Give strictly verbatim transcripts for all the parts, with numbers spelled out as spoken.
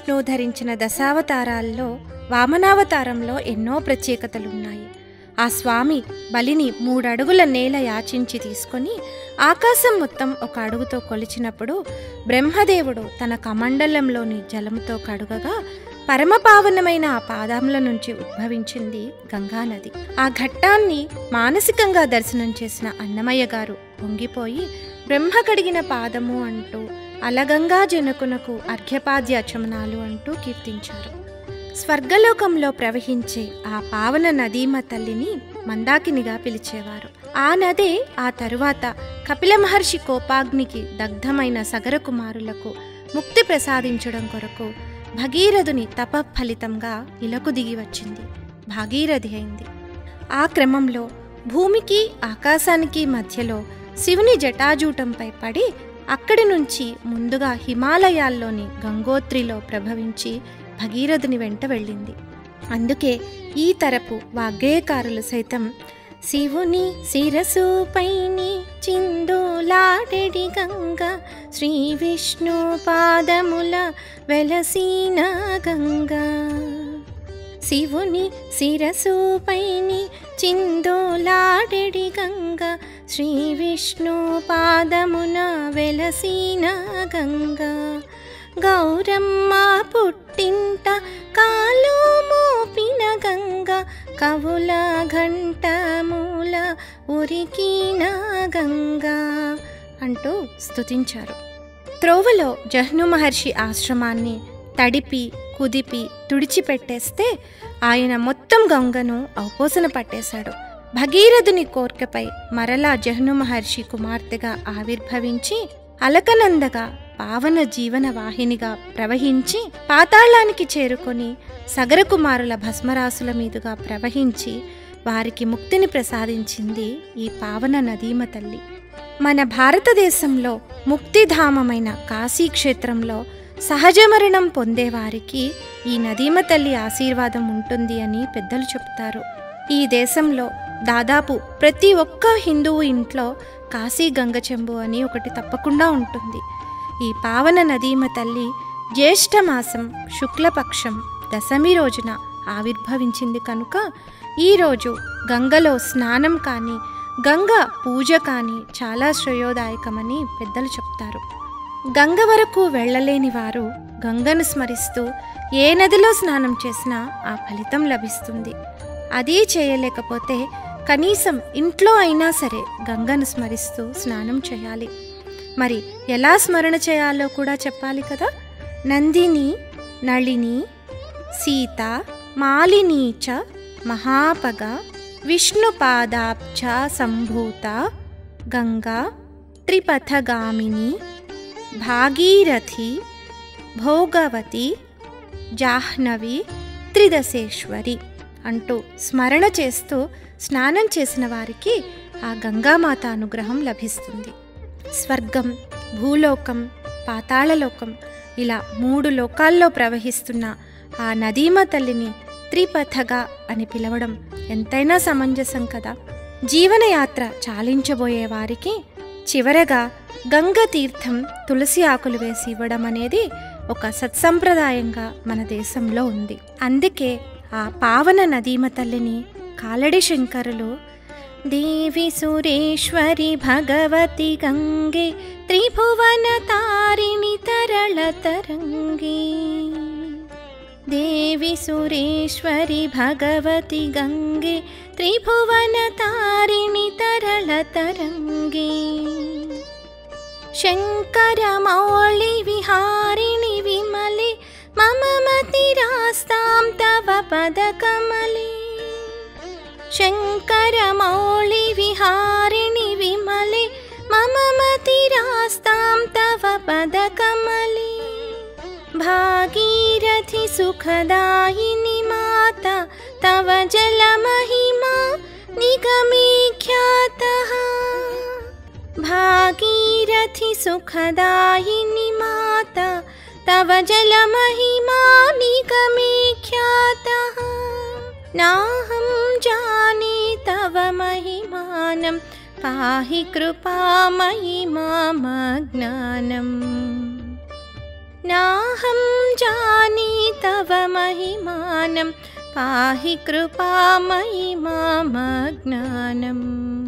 మహావిష్ణువు ధరించిన దశావతారాల్లో వామనావతారంలో ఎన్నో ప్రత్యేకతలున్నాయి. ఆ స్వామి బలిని మూడడుగుల నేల యాచించి తీసుకొని ఆకాశం మొత్తం ఒక అడుగుతో కొలిచినప్పుడు బ్రహ్మదేవుడు తన కమండలంలోని జలముతో కడుగగా పరమపావనమైన ఆ పాదముల నుంచి ఉద్భవించింది గంగానది. ఆ ఘట్టాన్ని మానసికంగా దర్శనం చేసిన అన్నమయ్య గారు పొంగిపోయి బ్రహ్మ కడిగిన పాదము అంటూ అలగంగా జనకునకు అర్ఘ్యపాద్యాచమనాలు అంటూ కీర్తించారు. స్వర్గలోకంలో ప్రవహించే ఆ పావన నదీమ తల్లిని మందాకినిగా పిలిచేవారు. ఆ నదే ఆ తరువాత కపిల మహర్షి కోపాగ్నికి దగ్ధమైన సగర కుమారులకు ముక్తి ప్రసాదించడం కొరకు భగీరథుని తప ఫలితంగా ఇలకు దిగి వచ్చింది, భాగీరథి అయింది. ఆ క్రమంలో భూమికి ఆకాశానికి మధ్యలో శివుని జటాజూటంపై పడి అక్కడి నుంచి ముందుగా హిమాలయాల్లోని గంగోత్రిలో ప్రభవించి భగీరథుని వెంట వెళ్ళింది. అందుకే ఈ తరపు వాగ్గేయకారులు సైతం శివుని శిరసుపైని చిందులాడెడి గంగ శ్రీ విష్ణు పాదముల వెలసిన గంగా, శివుని శిరసుపైని చిందులాడెడి గంగ శ్రీ విష్ణు పాదమున వెలసిన గంగా, గౌరమ్మ పుట్టింట కాలు మోపిన గంగ కవుల ఘంట మూల ఉరికిన గంగా అంటూ స్తుతించారు. త్రోవలో జహ్ను మహర్షి ఆశ్రమాన్ని తడిపి కుదిపి తుడిచిపెట్టేస్తే ఆయన మొత్తం గంగను ఔపోసన పట్టేశాడు. భగీరథుని కోర్కెపై మరలా జహ్ను మహర్షి కుమార్తెగా ఆవిర్భవించి అలకనందగా పావన జీవన వాహినిగా ప్రవహించి పాతాళానికి చేరుకొని సగర కుమారుల భస్మరాసుల మీదుగా ప్రవహించి వారికి ముక్తిని ప్రసాదించింది ఈ పావన నదీమ తల్లి. మన భారతదేశంలో ముక్తిధామమైన కాశీక్షేత్రంలో సహజ మరణం పొందేవారికి ఈ నదీమ తల్లి ఆశీర్వాదం ఉంటుంది అని పెద్దలు చెప్తారు. ఈ దేశంలో దాదాపు ప్రతి ఒక్క హిందువు ఇంట్లో కాశీ గంగ చెంబు అని ఒకటి తప్పకుండా ఉంటుంది. ఈ పావన నదీమ తల్లి జ్యేష్ఠమాసం శుక్లపక్షం దశమి రోజున ఆవిర్భవించింది కనుక ఈరోజు గంగలో స్నానం కానీ గంగ పూజ కానీ చాలా శ్రేయోదాయకమని పెద్దలు చెప్తారు. గంగ వరకు వెళ్ళలేని వారు గంగను స్మరిస్తూ ఏ నదిలో స్నానం చేసినా ఆ ఫలితం లభిస్తుంది. అదీ చేయలేకపోతే కనీసం ఇంట్లో అయినా సరే గంగను స్మరిస్తూ స్నానం చేయాలి. మరి ఎలా స్మరణ చేయాలో కూడా చెప్పాలి కదా. నందిని నళిని సీత మాలినీచ మహాపగ విష్ణుపాదాబ్జ సంభూత గంగా త్రిపథగామిని భాగీరథి భోగవతి జాహ్నవి త్రిదశేశ్వరి అంటూ స్మరణ చేస్తూ స్నానం చేసిన వారికి ఆ గంగామాత అనుగ్రహం లభిస్తుంది. స్వర్గం, భూలోకం, పాతాళలోకం ఇలా మూడు లోకాల్లో ప్రవహిస్తున్న ఆ నదీమ తల్లిని త్రిపథగా అని పిలవడం ఎంతైనా సమంజసం కదా. జీవనయాత్ర చాలించబోయే వారికి చివరగా గంగ తీర్థం తులసి ఆకులు వేసి ఇవ్వడం అనేది ఒక సత్సంప్రదాయంగా మన దేశంలో ఉంది. అందుకే ఆ పావన నదీమ తల్లిని కాలడి శంకరులు దేవి సురేశ్వరి భగవతి గంగే త్రిభువన తారిణి తరళ తరంగే, దేవి సురేశ్వరి భగవతి గంగే త్రిభువన తారిణి తరళ తరంగే, శంకర మౌళి విహారిణి విమలే మమ మతిరాస్తాం తవ పద కమలే, శంకర మౌళి విహారిణి విమలే మమ మతిరాస్తాం తవ పద కమలే, భాగీరథి సుఖదాయిని మాత తవ జల మహిమా నిగమే ఖ్యాతః, భాగీరథి సుఖదాయిని మాత తవ జల మహిమా నిగమే ఖ్యాతః, నాహం జానే తవ మహిమానం పాహి కృపామయి మామజ్ఞానం, నాహం జాని తవ మహిమానం పాహి కృపామయి మామజ్ఞానం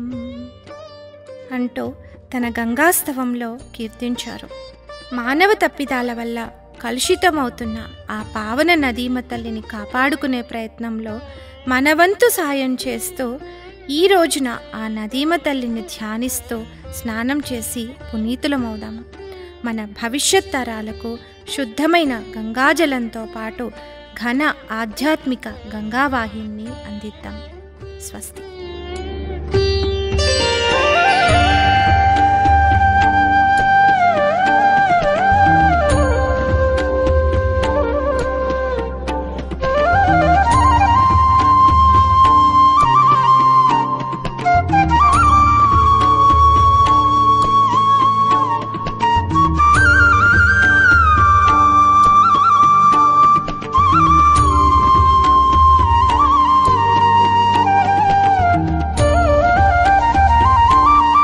అంటూ తన గంగాస్తవంలో కీర్తించారు. మానవ తప్పిదాల వల్ల కలుషితమవుతున్న ఆ పావన నదీమ తల్లిని కాపాడుకునే ప్రయత్నంలో మనవంతు సాయం చేస్తూ ఈ రోజున ఆ నదీమ తల్లిని ధ్యానిస్తూ స్నానం చేసి పునీతులమవుదాము. మన భవిష్యత్ తరాలకు శుద్ధమైన గంగాజలంతో పాటు ఘన ఆధ్యాత్మిక గంగావాహిని అందిద్దాం. స్వస్తి.